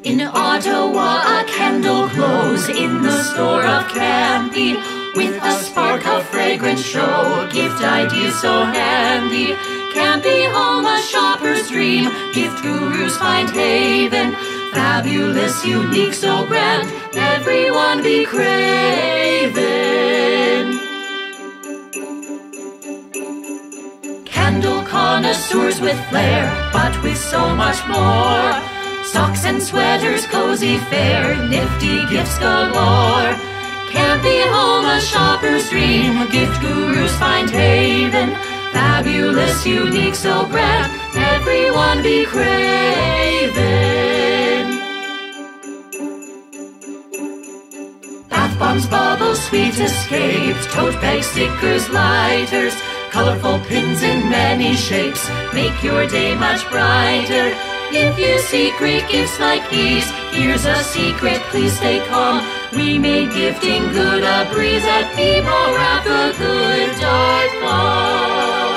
In Ottawa, a candle glows in the store of Campy, with a spark of fragrance show, gift ideas so handy. Campy home, a shopper's dream, gift gurus find haven. Fabulous, unique, so grand, everyone be craven. Candle connoisseurs with flair, but with so much more. Socks and sweaters, cozy fare, nifty gifts galore. Campy home, a shopper's dream, gift gurus find haven. Fabulous, unique, so grand, everyone be craven. Bath bombs, bubbles, sweet escapes, tote bags, stickers, lighters, colorful pins in many shapes make your day much brighter. If you seek great gifts like these, here's a secret, please stay calm. We made gifting good a breeze at BMO.